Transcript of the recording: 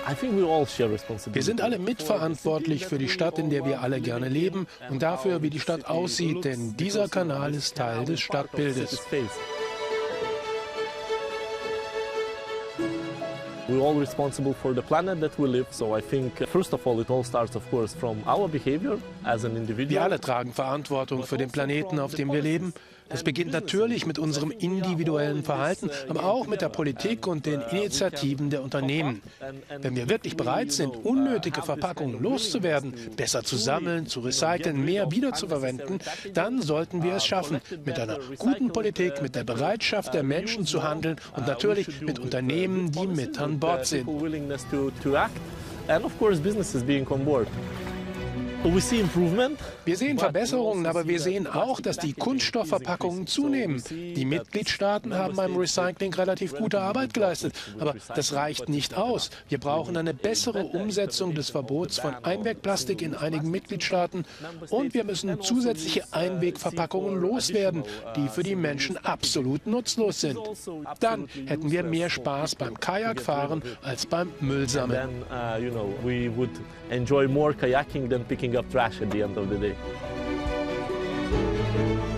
Wir sind alle mitverantwortlich für die Stadt, in der wir alle gerne leben und dafür, wie die Stadt aussieht, denn dieser Kanal ist Teil des Stadtbildes. We're all responsible for the planet that we live, so I think first of all it all starts of course from our behavior as an individual. Wir alle tragen Verantwortung für den Planeten, auf dem wir leben. Das beginnt natürlich mit unserem individuellen Verhalten, aber auch mit der Politik und den Initiativen der Unternehmen. Wenn wir wirklich bereit sind, unnötige Verpackungen loszuwerden, besser zu sammeln, zu recyceln, mehr wiederzuverwenden, dann sollten wir es schaffen, mit einer guten Politik, mit der Bereitschaft der Menschen zu handeln und natürlich mit Unternehmen, die mit an Bord sind. Wir sehen Verbesserungen, aber wir sehen auch, dass die Kunststoffverpackungen zunehmen. Die Mitgliedstaaten haben beim Recycling relativ gute Arbeit geleistet, aber das reicht nicht aus. Wir brauchen eine bessere Umsetzung des Verbots von Einwegplastik in einigen Mitgliedstaaten und wir müssen zusätzliche Einwegverpackungen loswerden, die für die Menschen absolut nutzlos sind. Dann hätten wir mehr Spaß beim Kajakfahren als beim Müllsammeln. Enjoy more kayaking than picking up trash at the end of the day.